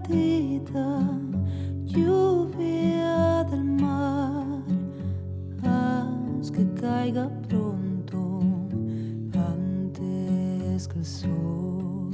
perdida, lluvia del mar, haz que caiga pronto antes que el sol.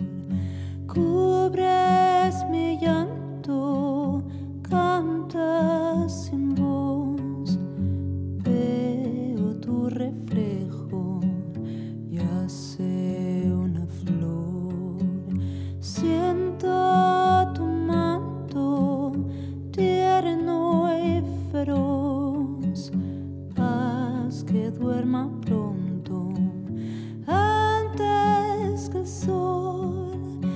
Cubres mi llanto, cantas sin voz, veo tu reflejo y hace una flor. Siento tu manto tierno y feroz, haz que duerma pronto antes que el sol.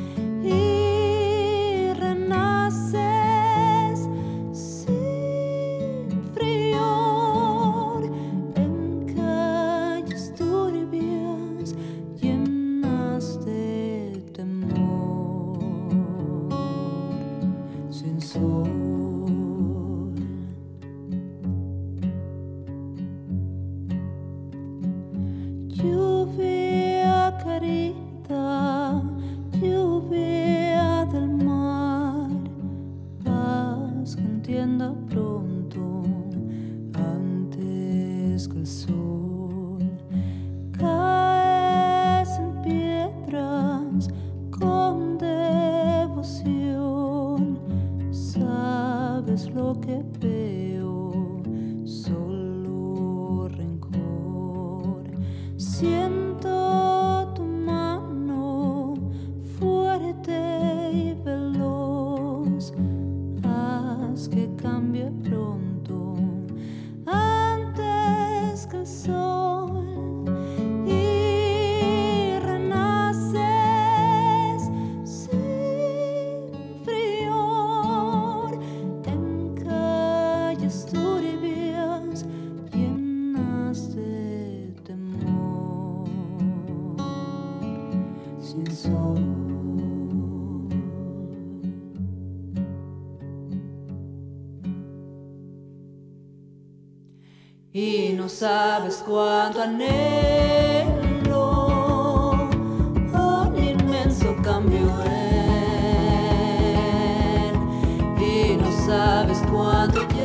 Y renaces sin frío en calles turbias llenas de temor, sin sol. Lluvia querida, lluvia del mar, haz que entienda pronto antes que el sol. Caes en piedras con devoción, sabes lo que veo, solo rencor. Siento tu mano fuerte y veloz, haz que cambie pronto antes que el sol. Y renaces sin frío en calles turbias llenas de temor, sin sol. Y no sabes cuánto anhelo un inmenso cambio en, y no sabes cuánto